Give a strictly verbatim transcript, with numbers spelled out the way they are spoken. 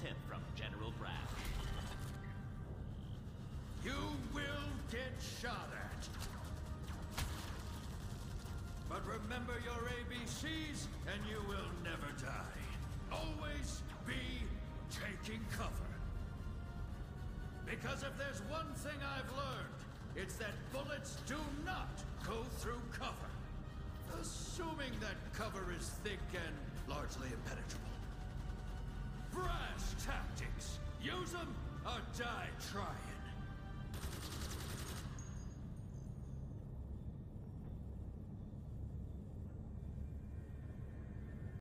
tip from General Brash. You will get shot at. But remember your A B Cs, and you will never die. Always be taking cover. Because if there's one thing I've learned, it's that bullets do not go through cover. Assuming that cover is thick and largely impenetrable. Brash tactics. Use them or die trying.